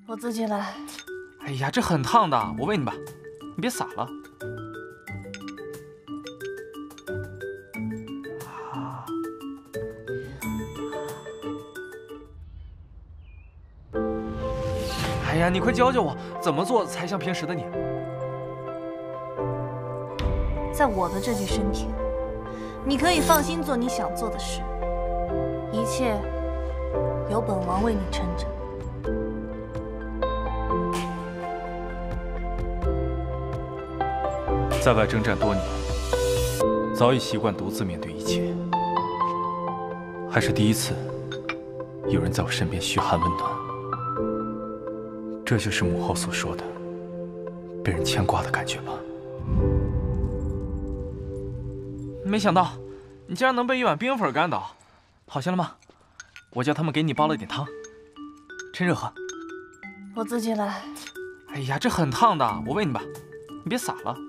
我自己来。 哎呀，这很烫的，我喂你吧，你别洒了。啊！哎呀，你快教教我怎么做才像平时的你？ 在我的这具身体里，你可以放心做你想做的事，一切由本王为你撑着。 在外征战多年，早已习惯独自面对一切，还是第一次有人在我身边嘘寒问暖。这就是母后所说的被人牵挂的感觉吧？没想到你竟然能被一碗冰粉干倒，好些了吗？我叫他们给你煲了点汤，趁热喝。 我自己来。 哎呀，这很烫的，我喂你吧，你别洒了。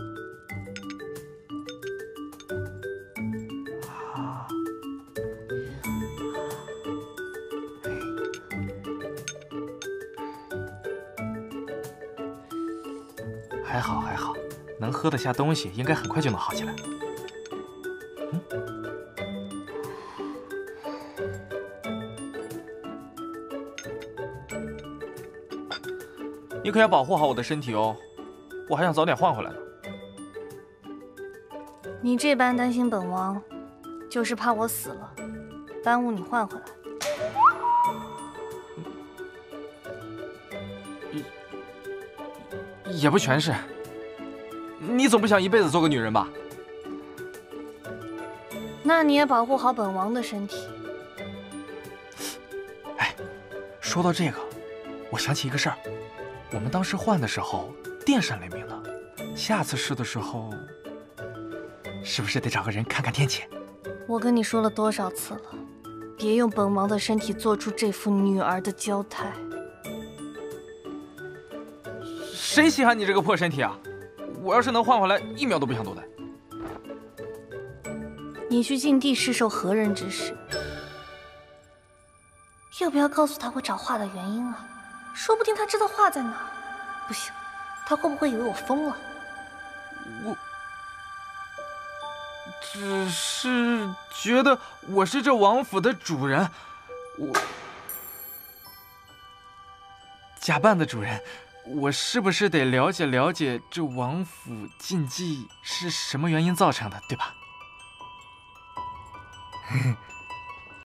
还好还好，能喝得下东西，应该很快就能好起来。你可要保护好我的身体哦，我还想早点换回来呢。 你这般担心本王，就是怕我死了，耽误你换回来。 也不全是，你总不想一辈子做个女人吧？ 那你也保护好本王的身体。 哎，说到这个，我想起一个事儿，我们当时换的时候电闪雷鸣的，下次试的时候，是不是得找个人看看天气？ 我跟你说了多少次了，别用本王的身体做出这副女儿的娇态。 谁稀罕你这个破身体啊！我要是能换回来，1秒都不想多待。 你去禁地是受何人指使？要不要告诉他我找画的原因啊？说不定他知道画在哪。不行，他会不会以为我疯了？ 我只是觉得我是这王府的主人，我假扮的主人。 我是不是得了解了解这王府禁忌是什么原因造成的，对吧？